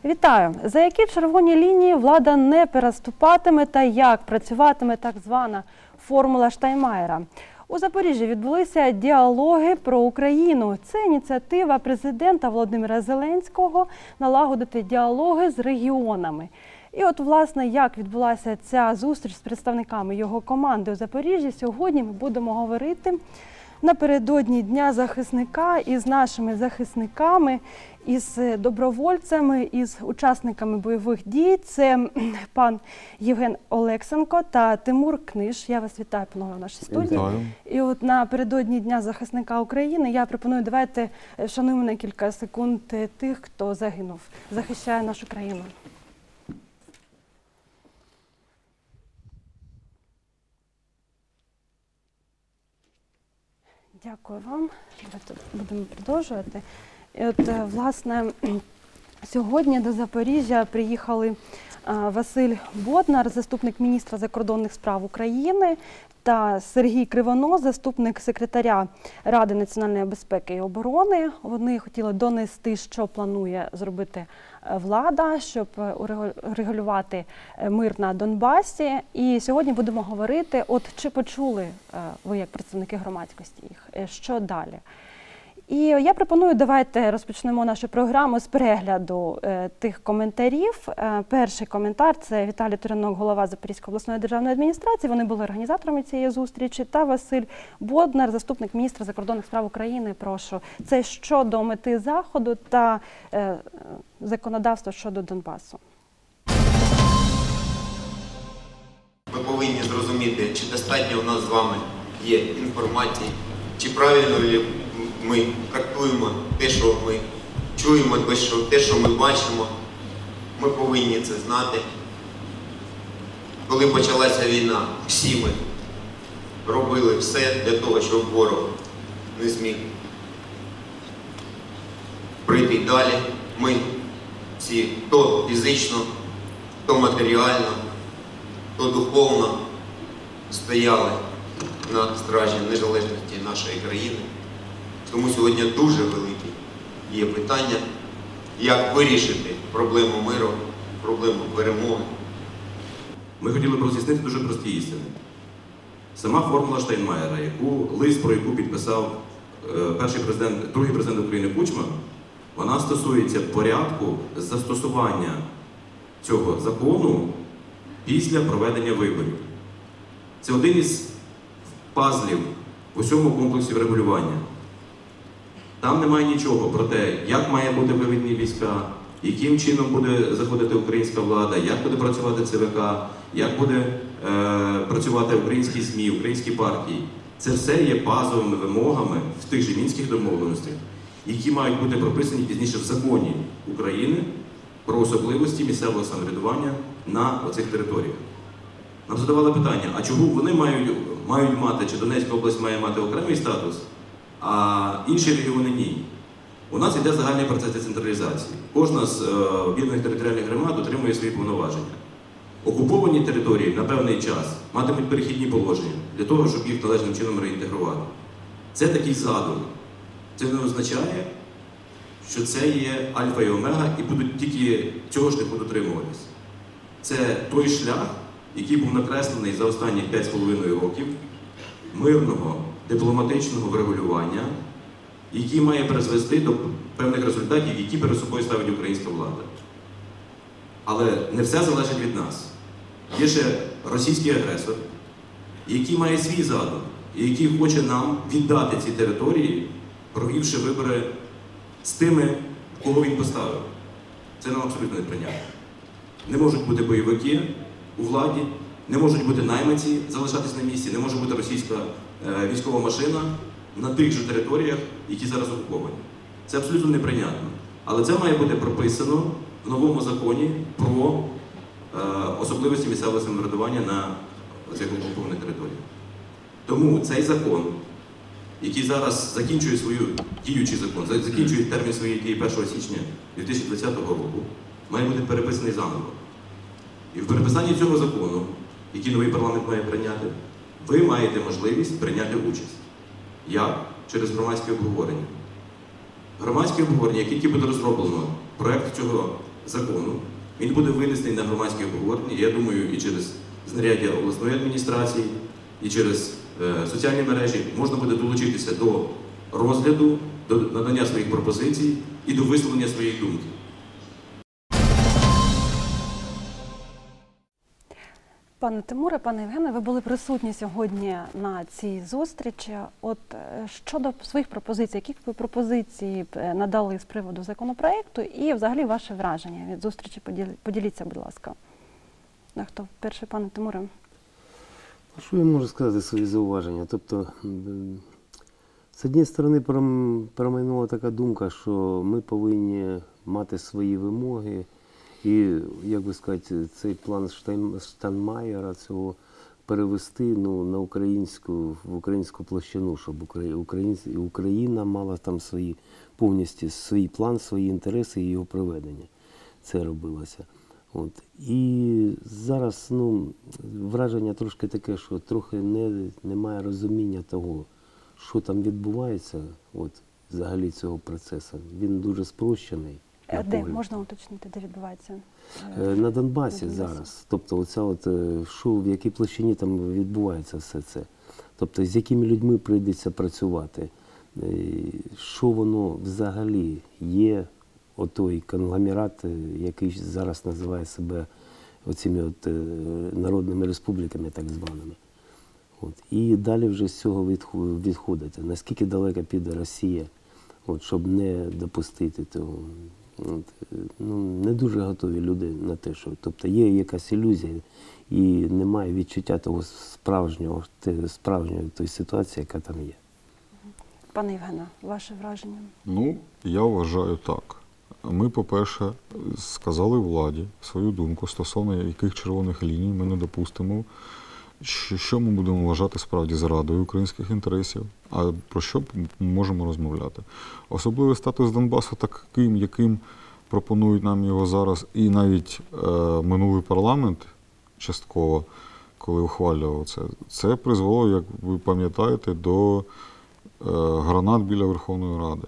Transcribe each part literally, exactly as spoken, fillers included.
Вітаю! За які червоні лінії влада не переступатиме та як працюватиме так звана формула Штайнмаєра? У Запоріжжі відбулися діалоги про Україну. Це ініціатива президента Володимира Зеленського налагодити діалоги з регіонами. І от, власне, як відбулася ця зустріч з представниками його команди у Запоріжжі, сьогодні ми будемо говорити напередодні Дня захисника із нашими захисниками, із добровольцями, із учасниками бойових дій. Це пан Євген Олексенко та Тимур Книж. Я вас вітаю, панове, в нашій студії. Вітаю. І от напередодні Дня захисника України я пропоную, давайте вшануємо на кілька секунд тих, хто загинув, захищає нашу країну. Дякую вам. Давайте будемо продовжувати. І от, власне, сьогодні до Запоріжжя приїхали Василь Боднар, заступник міністра закордонних справ України, та Сергій Кривонос, заступник секретаря Ради національної безпеки і оборони. Вони хотіли донести, що планує зробити влада, щоб урегулювати мир на Донбасі. І сьогодні будемо говорити, от чи почули ви, як представники громадськості, їх, що далі? І я пропоную, давайте розпочнемо нашу програму з перегляду е, тих коментарів. Е, перший коментар – це Віталій Турянок, голова Запорізької обласної державної адміністрації. Вони були організаторами цієї зустрічі. Та Василь Боднар, заступник міністра закордонних справ України. Прошу. Це щодо мети Заходу та е, законодавства щодо Донбасу. Ми повинні зрозуміти, чи достатньо у нас з вами є інформації, чи правильно ми трактуємо те, що ми чуємо, те, що ми бачимо. Ми повинні це знати. Коли почалася війна, всі ми робили все для того, щоб ворог не зміг прийти далі. Ми всі то фізично, то матеріально, то духовно стояли на стражі незалежності нашої країни. Тому сьогодні дуже велике є питання, як вирішити проблему миру, проблему перемоги. Ми хотіли б роз'яснити дуже прості істини. Сама формула Штайнмаєра, яку, лист, про яку підписав е, перший президент, другий президент України Кучма, вона стосується порядку застосування цього закону після проведення виборів. Це один із пазлів в усьому комплексі врегулювання. Там немає нічого про те, як має бути виведені війська, яким чином буде заходити українська влада, як буде працювати ЦВК, як буде е, працювати українські ЗМІ, українські партії. Це все є базовими вимогами в тих же Мінських домовленостях, які мають бути прописані пізніше в законі України про особливості місцевого самоврядування на оцих територіях. Нам задавали питання, а чому вони мають, мають мати, чи Донецька область має мати окремий статус, а інші регіони ні. У нас йде загальний процес децентралізації. Кожна з е, об'єднаних територіальних громад отримує свої повноваження. Окуповані території на певний час матимуть перехідні положення для того, щоб їх належним чином реінтегрувати. Це такий задум. Це не означає, що це є альфа і омега і будуть тільки цього шляху дотримуватись. Це той шлях, який був накреслений за останні п'ять з половиною років мирного, дипломатичного врегулювання, який має призвести до певних результатів, які перед собою ставить українська влада. Але не все залежить від нас. Є ще російський агресор, який має свій задум, і який хоче нам віддати ці території, провівши вибори з тими, кого він поставив. Це нам абсолютно неприйнятно. Не можуть бути бойовики у владі, не можуть бути найманці залишатись на місці, не може бути російська е, військова машина на тих же територіях, які зараз окуповані. Це абсолютно неприйнятно. Але це має бути прописано в новому законі про е, особливості місцевого самоврядування на цих окупованих територіях. Тому цей закон, який зараз закінчує свою діючий закон, закінчує термін своєї дії першого січня дві тисячі двадцятого року, має бути переписаний заново. І в переписанні цього закону, який новий парламент має прийняти, ви маєте можливість прийняти участь. Як? Через громадське обговорення. Громадське обговорення, як тільки буде розроблено проєкт цього закону. Він буде винесений на громадське обговорення, я думаю, і через знаряддя обласної адміністрації, і через е, соціальні мережі можна буде долучитися до розгляду, до надання своїх пропозицій і до висловлення своєї думки. Пане Тимуре, пане Євгене, ви були присутні сьогодні на цій зустрічі. От е, щодо своїх пропозицій, які б ви пропозиції б надали з приводу законопроекту і взагалі ваше враження від зустрічі? Поділ- Поділіться, будь ласка. А хто перший, пане Тимуре? Що я можу сказати свої зауваження? Тобто, м, з однієї сторони, пром- промайнула така думка, що ми повинні мати свої вимоги і, як би сказати, цей план Штайн- Штайнмаєра цього перевести ну, на українську, в українську площину, щоб Украї- українці- Україна мала там свої повністю свій план, свої інтереси і його проведення. Це робилося. От. І зараз ну, враження трошки таке, що трохи не, немає розуміння того, що там відбувається, от, взагалі цього процесу. Він дуже спрощений. на Е, Де, погляд. можна уточнити, де відбувається? Е, На Донбасі На Донбасі. зараз. Тобто, оця от, е, що, в якій площині там відбувається все це. Тобто, з якими людьми прийдеться працювати, е, що воно взагалі є, отой конгломерат, е, який зараз називає себе оцими от, е, народними республіками, так званими. От. І далі вже з цього відху- відходити. Наскільки далеко піде Росія, от, щоб не допустити того. От, е, ну, не дуже готові люди на те, що тобто є якась ілюзія і немає відчуття того справжнього, те- справжньої тої ситуації, яка там є. Пане Євгене, ваше враження? Ну, я вважаю так. Ми, по-перше, сказали владі свою думку стосовно яких червоних ліній ми не допустимо, що, що ми будемо вважати справді зрадою українських інтересів, а про що ми можемо розмовляти. Особливий статус Донбасу таким, яким пропонують нам його зараз, і навіть е, минулий парламент частково, коли ухвалював це, це призвело, як ви пам'ятаєте, до е, гранат біля Верховної Ради.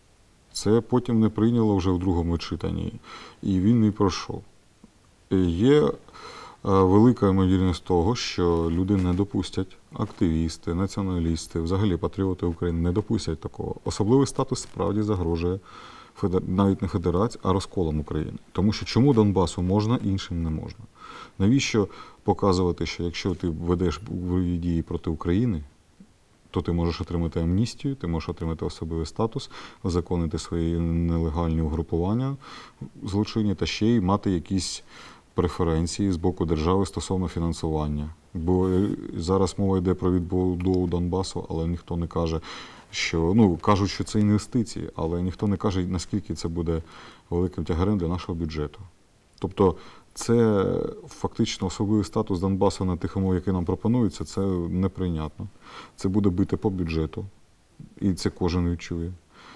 Це потім не прийняло вже в другому читанні, і він не пройшов. І є е, велика ймовірність того, що люди не допустять, активісти, націоналісти, взагалі патріоти України не допустять такого. Особливий статус справді загрожує федер... навіть не федерації, а розколом України. Тому що чому Донбасу можна, іншим не можна? Навіщо показувати, що якщо ти ведеш бойові дії проти України, то ти можеш отримати амністію, ти можеш отримати особливий статус, узаконити свої нелегальні угрупування злочинні та ще й мати якісь преференції з боку держави стосовно фінансування. Бо зараз мова йде про відбудову Донбасу, але ніхто не каже, що, ну, кажуть, що це інвестиції, але ніхто не каже, наскільки це буде великим тягарем для нашого бюджету. Тобто це фактично особливий статус Донбасу на тих умов, які нам пропонуються, це неприйнятно. Це буде бити по бюджету, і це кожен відчує.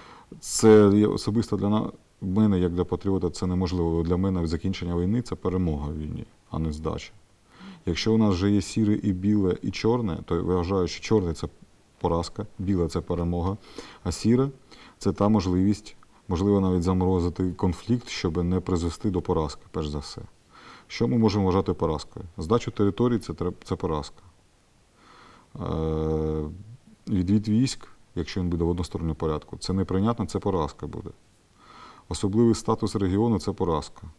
Це є особисто для на- мене, як для патріота, це неможливо. Для мене закінчення війни – це перемога в війні, а не здача. Якщо у нас вже є сіре і біле, і чорне, то я вважаю, що чорне – це поразка, біле – це перемога, а сіре – це та можливість, можливо, навіть заморозити конфлікт, щоб не призвести до поразки, перш за все. Що ми можемо вважати поразкою? Здачу території – це, тре- це поразка. Е, відвід військ, якщо він буде в односторонньому порядку, це неприйнятно, це поразка буде. Особливий статус регіону – це поразка. Е,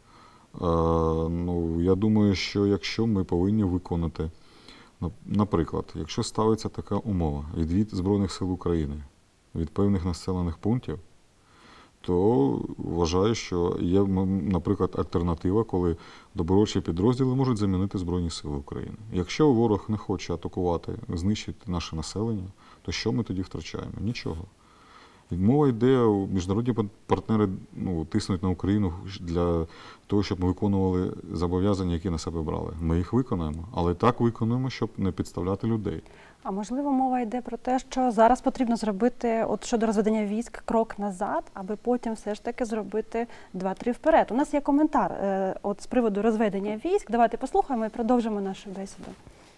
ну, я думаю, що якщо ми повинні виконати, наприклад, якщо ставиться така умова – відвід Збройних сил України від певних населених пунктів, то вважаю, що є, наприклад, альтернатива, коли добровольчі підрозділи можуть замінити Збройні Сили України. Якщо ворог не хоче атакувати, знищити наше населення, то що ми тоді втрачаємо? Нічого. І мова йде, міжнародні партнери ну, тиснуть на Україну для того, щоб ми виконували зобов'язання, які на себе брали. Ми їх виконаємо, але так виконуємо, щоб не підставляти людей. А можливо, мова йде про те, що зараз потрібно зробити, от щодо розведення військ, крок назад, аби потім все ж таки зробити два-три вперед. У нас є коментар е, от з приводу розведення військ. Давайте послухаємо і продовжимо нашу бесіду.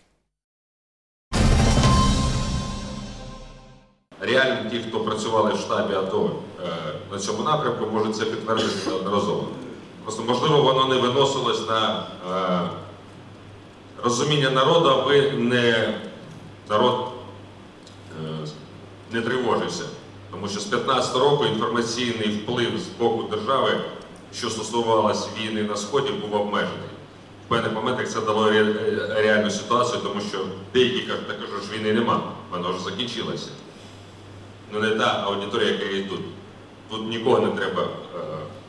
Реально ті, хто працювали в штабі АТО е, на цьому напрямку, можуть це підтвердити неодноразово. Просто, можливо, воно не виносилось на е, розуміння народу, аби не, народ е, не тривожився. Тому що з п'ятнадцятого року інформаційний вплив з боку держави, що стосувалося війни на Сході, був обмежений. В певних моментах це дало ре, реальну ситуацію, тому що деякі кажуть, так кажуть, що війни нема, вона вже закінчилася. Ну не та аудиторія, яка є тут. Тут нікого не треба е,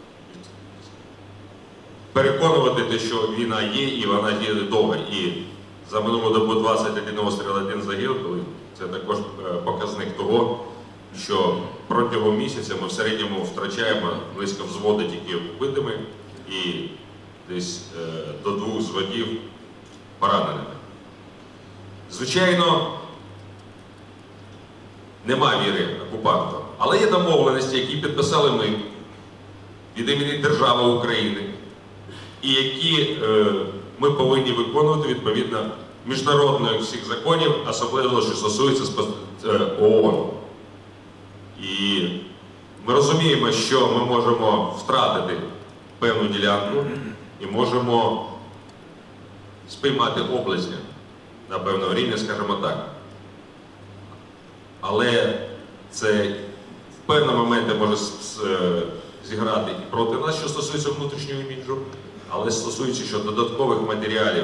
переконувати, те, що війна є і вона є довга. І за минулу добу двадцять один обстріл, один загиб, це також показник того, що протягом місяця ми в середньому втрачаємо близько взводу тільки вбитими і десь е, до двох взводів пораненими. Звичайно, нема віри окупанту, але є домовленості, які підписали ми від імені держави України, і які е, ми повинні виконувати відповідно міжнародних всіх законів, особливо, що стосується ООН. І ми розуміємо, що ми можемо втратити певну ділянку і можемо спіймати облизня на певному рівні, скажімо так. Але це в певні моменти може зіграти і проти нас, що стосується внутрішнього іміджу, але стосується що додаткових матеріалів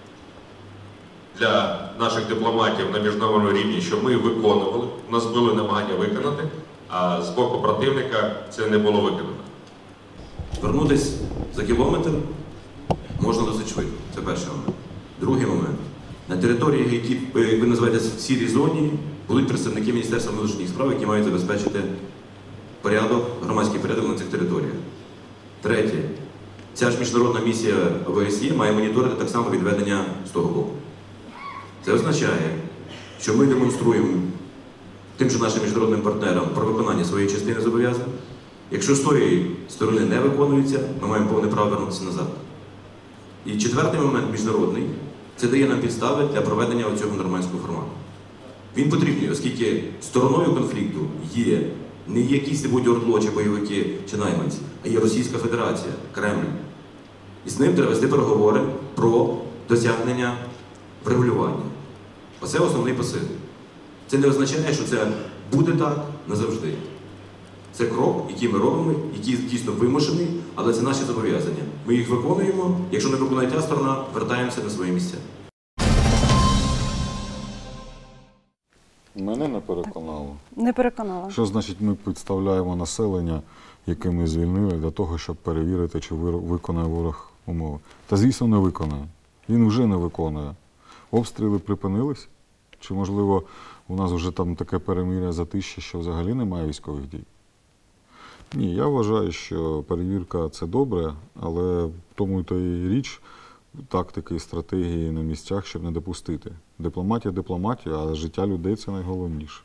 для наших дипломатів на міжнародному рівні, що ми виконували, у нас були намагання виконати, а з боку противника це не було виконано. Вернутися за кілометр можна досить швидко. Це перший момент. Другий момент. На території, які ви називаєте в сірій зоні, будуть представники Міністерства внутрішніх справ, які мають забезпечити порядок, громадський порядок на цих територіях. Третє. Ця ж міжнародна місія О Б С Є має моніторити так само відведення з того боку. Це означає, що ми демонструємо тим же нашим міжнародним партнерам про виконання своєї частини зобов'язань. Якщо з тої сторони не виконується, ми маємо повне право вернутися назад. І четвертий момент міжнародний – це дає нам підстави для проведення цього нормандського формату. Він потрібний, оскільки стороною конфлікту є не якісь будь ордло, чи бойовики, чи найманці, а є Російська Федерація, Кремль. І з ним треба вести переговори про досягнення врегулювання. Оце основний посил. Це не означає, що це буде так назавжди. Це крок, який ми робимо, який дійсно вимушений, але це наші зобов'язання. Ми їх виконуємо, якщо не виконує ця сторона, вертаємося на свої місця. Мене не переконало. Не переконала. Що значить ми підставляємо населення, яке ми звільнили, для того, щоб перевірити, чи виконує ворог умови? Та, звісно, не виконує. Він вже не виконує. Обстріли припинились? Чи, можливо, у нас вже там таке перемир'я затища, що взагалі немає військових дій? Ні, я вважаю, що перевірка – це добре, але в тому то і річ тактики і стратегії на місцях, щоб не допустити. Дипломатія – дипломатія, а життя людей – це найголовніше.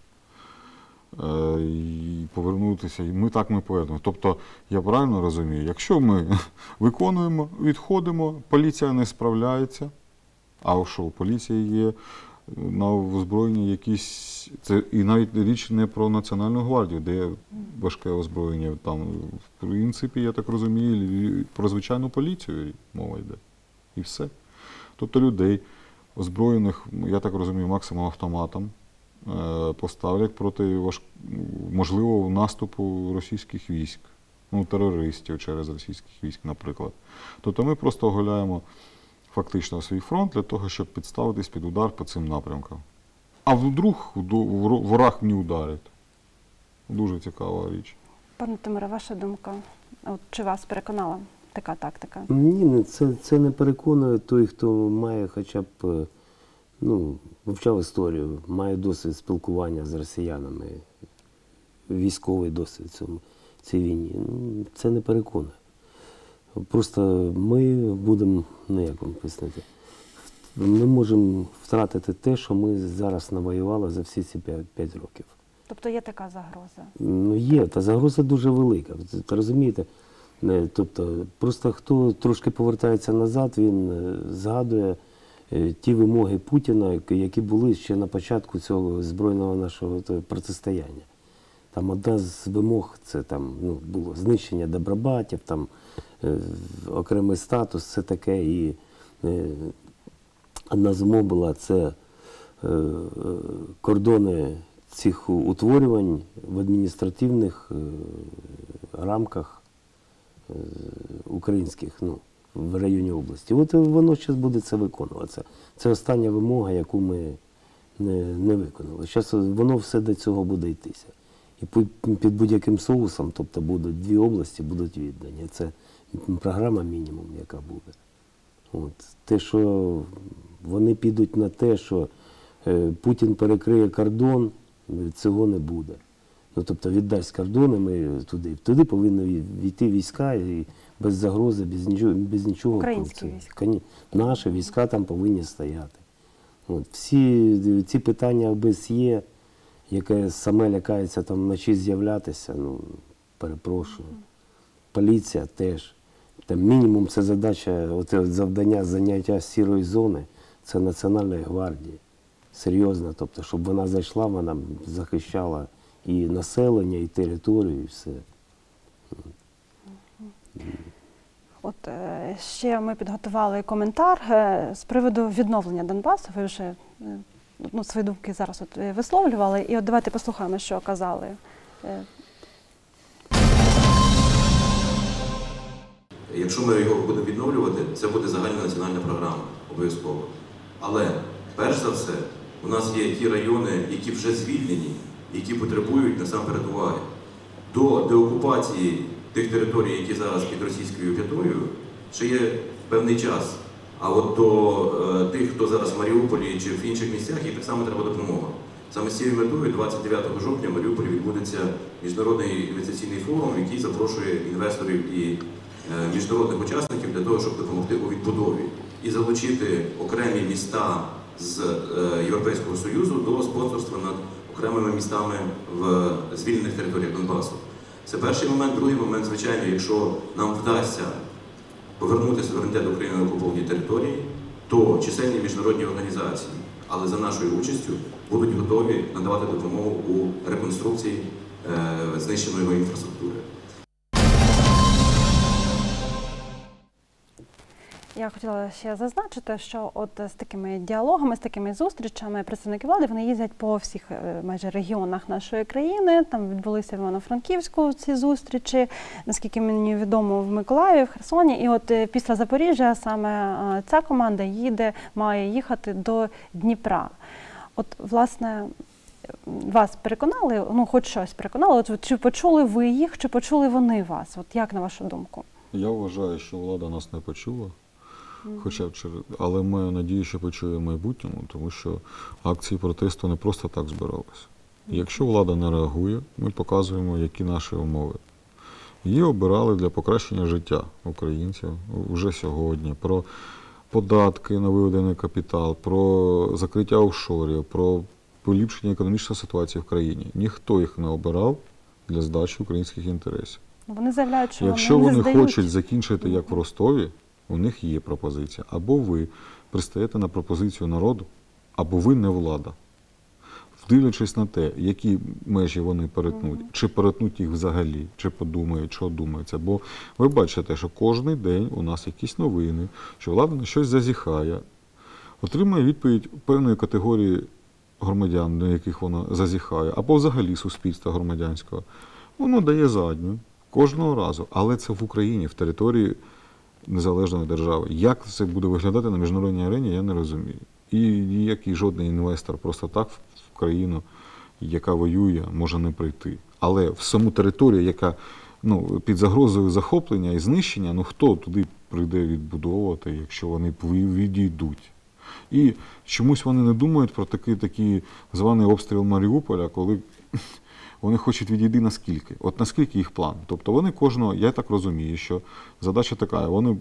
Е, і повернутися, і ми так ми повернемо. Тобто, я правильно розумію, якщо ми виконуємо, відходимо, поліція не справляється, а що, у поліції є на озброєнні якісь, це і навіть річ не про Національну гвардію, де важке озброєння, там, в принципі, я так розумію, про звичайну поліцію мова йде. І все. Тобто людей, озброєних, я так розумію, максимум автоматом, поставлять проти важ... можливого наступу російських військ, ну, терористів через російських військ, наприклад. Тобто ми просто оголяємо фактично свій фронт для того, щоб підставитись під удар по цим напрямкам. А вдруг ворог не ударить. Дуже цікава річ. Пане Тимуре, ваша думка? От, чи вас переконала така тактика? Ні, це, це не переконує той, хто має хоча б, ну, вивчав історію, має досвід спілкування з росіянами, військовий досвід в цьому, цій війні. Ну, це не переконує. Просто ми будемо, ну як вам пояснити, ми можемо втратити те, що ми зараз навоювали за всі ці п'ять років. Тобто є така загроза? Ну є, та загроза дуже велика, ви розумієте? Тобто просто хто трошки повертається назад, він згадує ті вимоги Путіна, які були ще на початку цього збройного нашого протистояння. Там одна з вимог, це там, ну, було знищення добробатів, там, е, окремий статус, це таке. І е, одна з умов була це е, кордони цих утворювань в адміністративних е, рамках е, українських, ну, в районі області. От воно зараз буде це виконуватися. Це остання вимога, яку ми не, не виконали. Зараз воно все до цього буде йтися. І під будь-яким соусом, тобто будуть дві області, будуть віддані. Це програма мінімум, яка буде. От. Те, що вони підуть на те, що е, Путін перекриє кордон, цього не буде. Ну, тобто віддасть кордони, ми туди. Туди повинні війти війська і без загрози, без нічого. Без нічого Українські війська. Наші війська там повинні стояти. От. Всі ці питання ОБСЄ, яке саме лякається там вночі з'являтися, ну, перепрошую. Поліція теж. Там мінімум це задача, оце завдання заняття сірої зони, це Національної гвардії. Серйозно, тобто, щоб вона зайшла, вона захищала і населення, і територію, і все. От е, ще ми підготували коментар е, з приводу відновлення Донбасу. Ви вже е, ну, свої думки зараз от е, висловлювали. І от давайте послухаємо, що казали. Е, Якщо ми його будемо відновлювати, це буде загальна національна програма, обов'язково. Але, перш за все, у нас є ті райони, які вже звільнені, які потребують насамперед уваги. До деокупації тих територій, які зараз під російською п'ятою, ще є певний час. А от до е, тих, хто зараз в Маріуполі чи в інших місцях, їй так само треба допомога. Саме з цією метою двадцять дев'ятого жовтня в Маріуполі відбудеться міжнародний інвестиційний форум, який запрошує інвесторів і е, міжнародних учасників для того, щоб допомогти у відбудові і залучити окремі міста з е, Європейського Союзу до спонсорства над окремими містами в звільнених територіях Донбасу. Це перший момент. Другий момент, звичайно, якщо нам вдасться повернути суверенітет України на окуповані території, то чисельні міжнародні організації, але за нашою участю, будуть готові надавати допомогу у реконструкції е, знищеної інфраструктури. Я хотіла ще зазначити, що от з такими діалогами, з такими зустрічами представники влади, вони їздять по всіх майже регіонах нашої країни. Там відбулися в Івано-Франківську ці зустрічі, наскільки мені відомо, в Миколаєві, в Херсоні. І от після Запоріжжя саме ця команда їде, має їхати до Дніпра. От, власне, вас переконали, ну, хоч щось переконали, от, чи почули ви їх, чи почули вони вас? От як, на вашу думку? Я вважаю, що влада нас не почула. Хоча б через, але маю надію, що почує в майбутньому, тому що акції протесту не просто так збиралися. Якщо влада не реагує, ми показуємо, які наші умови. Її обирали для покращення життя українців вже сьогодні, про податки на виведений капітал, про закриття офшорів, про поліпшення економічної ситуації в країні. Ніхто їх не обирав для здачі українських інтересів. Вони заявляють, що Якщо вони, вони не здають. хочуть закінчити, як в Ростові, у них є пропозиція. Або ви пристаєте на пропозицію народу, або ви не влада. Дивлячись на те, які межі вони перетнуть, mm-hmm. чи перетнуть їх взагалі, чи подумають, що думається. Бо ви бачите, що кожен день у нас якісь новини, що влада на щось зазіхає, отримує відповідь певної категорії громадян, на яких вона зазіхає, або взагалі суспільства громадянського. Воно дає задню кожного разу, але це в Україні, в території незалежної держави. Як це буде виглядати на міжнародній арені, я не розумію. І ніякий жодний інвестор просто так в країну, яка воює, може не прийти. Але в саму територію, яка ну, під загрозою захоплення і знищення, ну хто туди прийде відбудовувати, якщо вони відійдуть? І чомусь вони не думають про такий, такий званий обстріл Маріуполя, коли вони хочуть відійти наскільки. От наскільки їх план. Тобто вони кожного, я так розумію, що задача така, вони,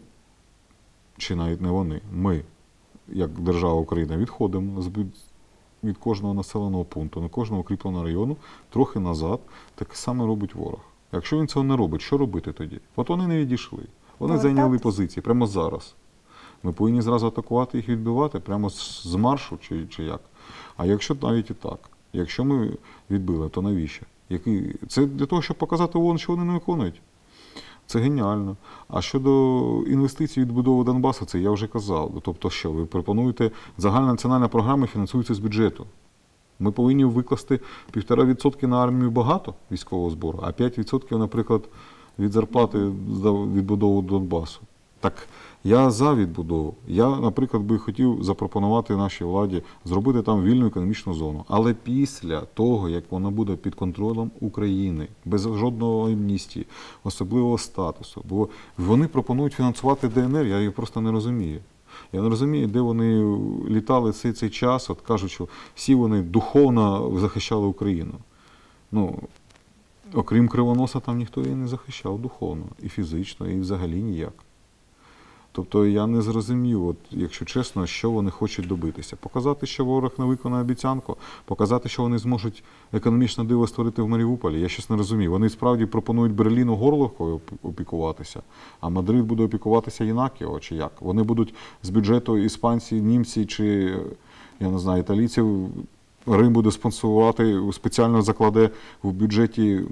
чи навіть не вони, ми, як держава Україна, відходимо від кожного населеного пункту, на кожного укріпленого району, трохи назад, таке саме робить ворог. Якщо він цього не робить, що робити тоді? От вони не відійшли. Вони Але зайняли так... позиції прямо зараз. Ми повинні зразу атакувати їх, відбивати, прямо з маршу чи, чи як. А якщо навіть і так, якщо ми відбили, то навіщо? Який... Це для того, щоб показати ООН, що вони не виконують. Це геніально. А щодо інвестицій відбудови Донбасу, це я вже казав. Тобто що, ви пропонуєте, загальна національна програма фінансується з бюджету. Ми повинні викласти півтора відсотки на армію багато військового збору, а п'ять відсотків, наприклад, від зарплати за відбудову Донбасу. Так я за відбудову. Я, наприклад, би хотів запропонувати нашій владі зробити там вільну економічну зону. Але після того, як вона буде під контролем України, без жодного амністії, особливого статусу. Бо вони пропонують фінансувати Де Ен Ер, я їх просто не розумію. Я не розумію, де вони літали цей, цей час, от кажуть, що всі вони духовно захищали Україну. Ну, окрім Кривоноса, там ніхто її не захищав духовно, і фізично, і взагалі ніяк. Тобто я не зрозумів, от, якщо чесно, що вони хочуть добитися. Показати, що ворог не виконає обіцянку, показати, що вони зможуть економічне диво створити в Маріуполі. Я щось не розумію. Вони справді пропонують Берліну Горловкою опікуватися, а Мадрид буде опікуватися Єнакіо, чи як? Вони будуть з бюджету іспанці, німці чи, я не знаю, італійців, Рим буде спонсорувати, спеціально закладе в бюджеті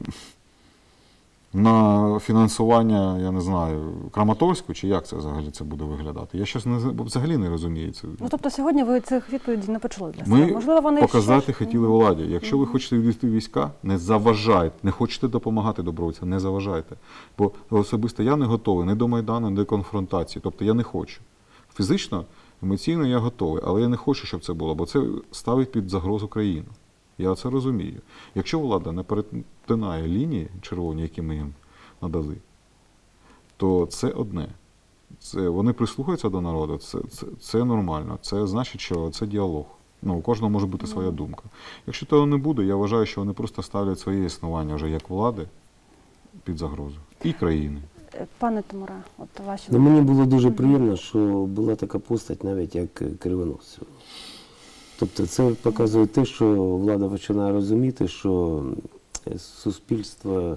на фінансування, я не знаю, Краматорську, чи як це взагалі це буде виглядати? Я щось не, взагалі не розумію. Це. Ну, тобто сьогодні ви цих відповідей не почули для себе? Ми Можливо, вони показати ще ж... хотіли владі. Якщо ви хочете відвести війська, не заважайте. Не хочете допомагати добровольцям, не заважайте. Бо особисто я не готовий ні до Майдану, ні до конфронтації. Тобто я не хочу. Фізично, емоційно я готовий, але я не хочу, щоб це було, бо це ставить під загрозу країну. Я це розумію. Якщо влада не перетинає лінії червоні, які ми їм надали, то це одне. Це, вони прислухаються до народу, це, це, це нормально. Це значить, що це діалог. Ну, у кожного може бути своя думка. Якщо того не буде, я вважаю, що вони просто ставлять своє існування вже як влади під загрозу. І країни. Пане Тимуре, от ваші... Ну, мені було дуже приємно, що була така постать навіть як Кривонос. Тобто це показує те, що влада починає розуміти, що суспільство,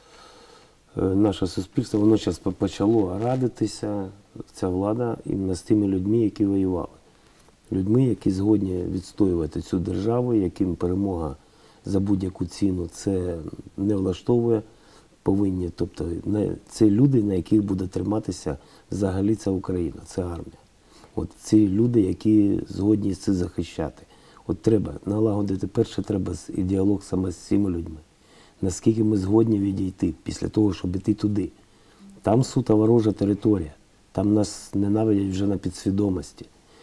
наше суспільство, воно зараз почало радитися, ця влада, іменно з тими людьми, які воювали. Людьми, які згодні відстоювати цю державу, яким перемога за будь-яку ціну це не влаштовує, повинні. Тобто це люди, на яких буде триматися взагалі ця Україна, це армія. От ці люди, які згодні це захищати. От треба налагодити, перше, треба діалог саме з цими людьми. Наскільки ми згодні відійти після того, щоб іти туди. Там суто ворожа територія, там нас ненавидять вже на підсвідомості.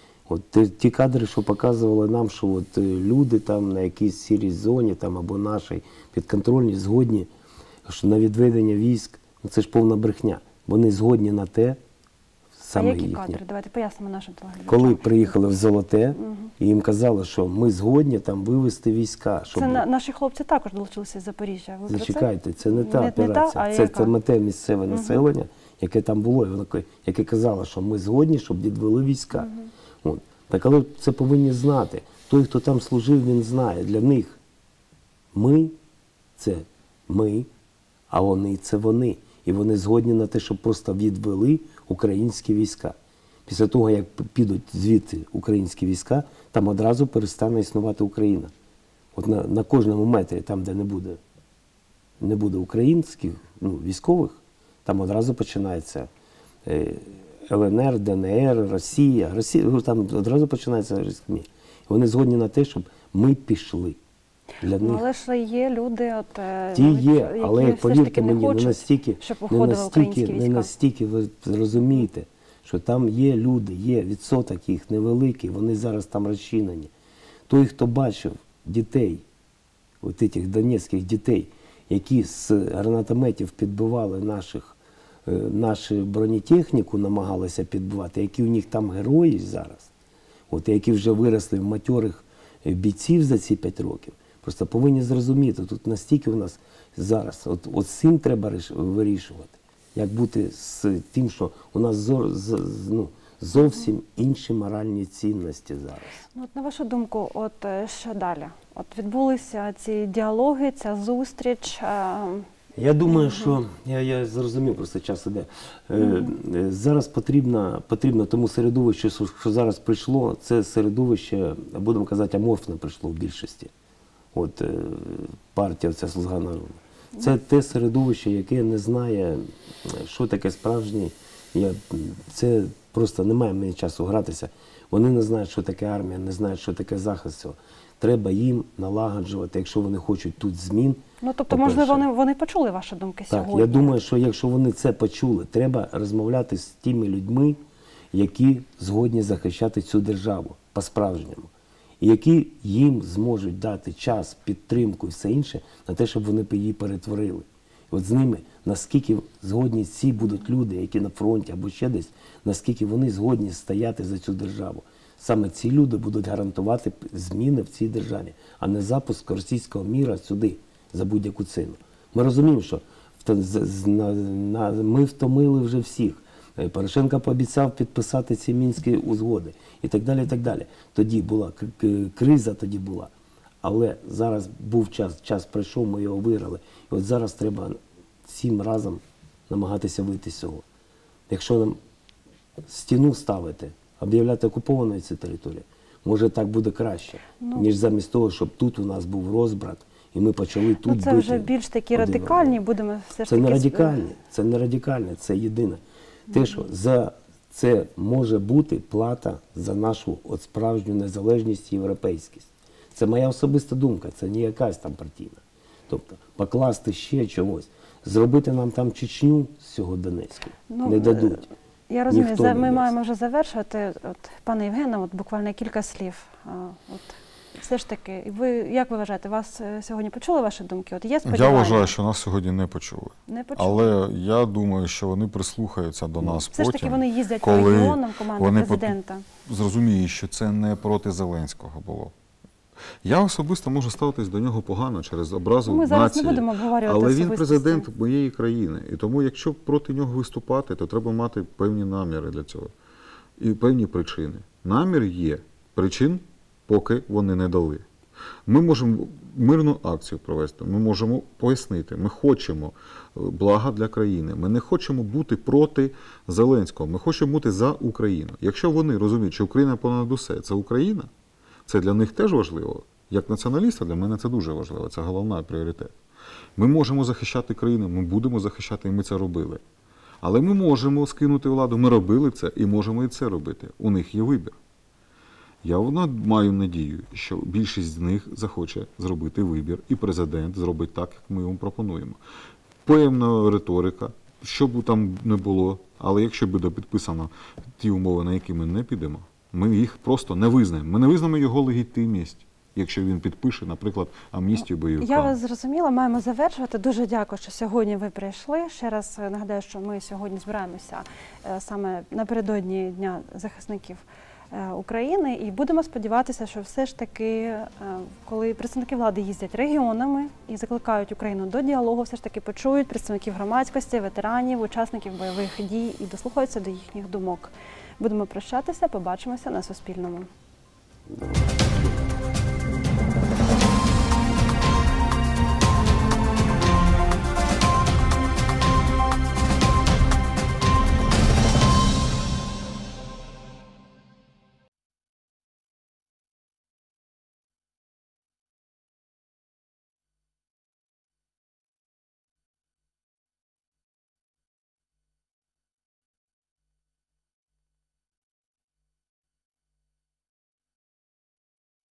От ті кадри, що показували нам, що от люди там на якійсь сірій зоні там, або нашій підконтрольній згодні, що на відведення військ, ну це ж повна брехня. Вони згодні на те, саме а які їхнє. кадри? Давайте пояснимо нашим телеглядачам. Коли приїхали в Золоте, угу. і їм казали, що ми згодні там вивезти війська. Щоб... Це на, наші хлопці також долучилися з Запоріжжя. Ви Зачекайте, це не та не, операція, не та, а це, яка? це мете місцеве угу. населення, яке там було, і воно, яке казало, що ми згодні, щоб відвели війська. Угу. От. Так, але це повинні знати. Той, хто там служив, він знає. Для них ми – це ми, а вони – це вони. І вони згодні на те, щоб просто відвели українські війська. Після того, як підуть звідти українські війська, там одразу перестане існувати Україна. От на, на кожному метрі, там, де не буде, не буде українських ну, військових, там одразу починається е, Ел Ен Ер, Де Ен Ер, Росія. Росія там одразу починається різні. Вони згодні на те, щоб ми пішли. Для ну, них. але ж є люди, от, ті є, але повірте мені, не, хочуть, не настільки, не настільки, не настільки ви розумієте, що там є люди, є відсоток їх невеликий, вони зараз там розчинені. Той, хто бачив дітей, от цих донецьких дітей, які з гранатометів підбивали наших, нашу бронетехніку, намагалися підбивати, які у них там герої зараз, от, які вже виросли в матьорих бійців за ці п'ять років. Просто повинні зрозуміти, тут настільки у нас зараз, от, от з цим треба вирішувати. Як бути з тим, що у нас зо, з, ну, зовсім інші моральні цінності зараз. Ну, от, на вашу думку, от що далі? От відбулися ці діалоги, ця зустріч. А... Я думаю, що, я, я зрозумів, просто час іде. Е, зараз потрібно, потрібно тому середовище, що, що зараз прийшло, це середовище, будемо казати, аморфне прийшло в більшості. От партія, ця «Слуга народу». Це те середовище, яке не знає, що таке справжнє. Я, це просто немає мені часу гратися. Вони не знають, що таке армія, не знають, що таке захист цього. Треба їм налагоджувати, якщо вони хочуть тут змін. Ну, тобто, по-перше. можливо, вони, вони почули ваші думки Так, сьогодні? я думаю, що якщо вони це почули, треба розмовляти з тими людьми, які згодні захищати цю державу по-справжньому. І які їм зможуть дати час, підтримку і все інше на те, щоб вони її перетворили. І от з ними, наскільки згодні ці будуть люди, які на фронті або ще десь, наскільки вони згодні стояти за цю державу. Саме ці люди будуть гарантувати зміни в цій державі, а не запуск російського міра сюди за будь-яку ціну. Ми розуміємо, що вт- з- з- на- на- ми втомили вже всіх. Е, Порошенко пообіцяв підписати ці мінські узгоди і так далі, і так далі. Тоді була к- к- криза, тоді була. Але зараз був час, час прийшов, ми його виграли. І от зараз треба всім разом намагатися вийти з цього. Якщо нам стіну ставити, об'являти окупованою цю територію, може так буде краще, Ну. ніж замість того, щоб тут у нас був розбрат, і ми почали тут Ну, це бити вже більш такі один радикальні, одного. будемо все ж Це таки... не сп- радикальне, це не радикальне, це єдине. Те, що за це може бути плата за нашу от справжню незалежність і європейськість. Це моя особиста думка, це не якась там партійна. Тобто покласти ще чогось, зробити нам там Чечню з цього Донецьку Ну, не дадуть. Я розумію, Ніхто за- не ми дасть. маємо вже завершувати. От, пане Євгене, от буквально кілька слів. А, От, все ж таки, ви, як ви вважаєте, вас е, сьогодні почули ваші думки? От є Я сподівання? вважаю, що нас сьогодні не почули. Не почули. Але я думаю, що вони прислухаються до нас все потім. ж таки вони їздять по коли регіонам, команда вони по- президента. Зрозуміють, що це не проти Зеленського було. Я особисто можу ставитись до нього погано через образу Ну, ми зараз нації. не будемо обговорювати Але він особистості. президент моєї країни. І тому, якщо проти нього виступати, то треба мати певні наміри для цього. І певні причини. Намір є. Причин поки вони не дали. Ми можемо мирну акцію провести, ми можемо пояснити, ми хочемо блага для країни, ми не хочемо бути проти Зеленського, ми хочемо бути за Україну. Якщо вони розуміють, що Україна понад усе, це Україна, це для них теж важливо. Як націоналіста для мене це дуже важливо, це головний пріоритет. Ми можемо захищати країну, ми будемо захищати, і ми це робили. Але ми можемо скинути владу, ми робили це і можемо і це робити. У них є вибір. Я маю надію, що більшість з них захоче зробити вибір, і президент зробить так, як ми йому пропонуємо. Певна риторика, що б там не було, але якщо буде підписано ті умови, на які ми не підемо, ми їх просто не визнаємо. Ми не визнаємо його легітимність, якщо він підпише, наприклад, амністію бойовикам. Я вас зрозуміла, маємо завершувати. Дуже дякую, що сьогодні ви прийшли. Ще раз е, нагадаю, що ми сьогодні збираємося е, саме напередодні Дня захисників е, України і будемо сподіватися, що все ж таки, е, коли представники влади їздять регіонами і закликають Україну до діалогу, все ж таки почують представників громадськості, ветеранів, учасників бойових дій і дослухаються до їхніх думок. Будемо прощатися, побачимося на Суспільному. Добре.